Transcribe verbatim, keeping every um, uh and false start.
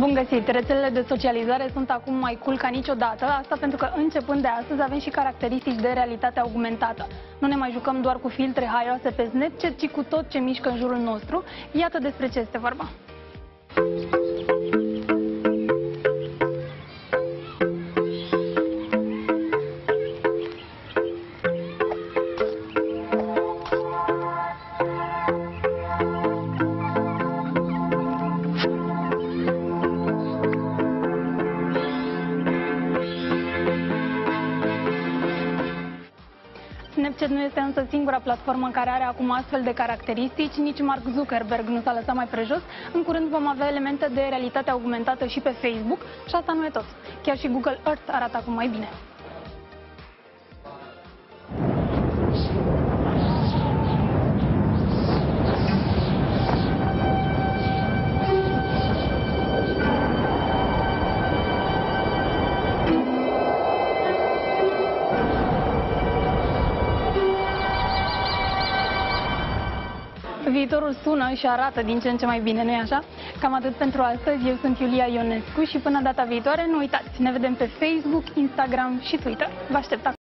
Bun găsit! Rețelele de socializare sunt acum mai cool ca niciodată, asta pentru că începând de astăzi avem și caracteristici de realitate augmentată. Nu ne mai jucăm doar cu filtre haioase pe Snapchat, ci cu tot ce mișcă în jurul nostru. Iată despre ce este vorba. Snapchat nu este însă singura platformă care are acum astfel de caracteristici, nici Mark Zuckerberg nu s-a lăsat mai prejos. În curând vom avea elemente de realitate augmentată și pe Facebook și asta nu e tot. Chiar și Google Earth arată acum mai bine. Viitorul sună și arată din ce în ce mai bine, nu-i așa? Cam atât pentru astăzi. Eu sunt Iulia Ionescu și până data viitoare, nu uitați, ne vedem pe Facebook, Instagram și Twitter. Vă aștept acolo.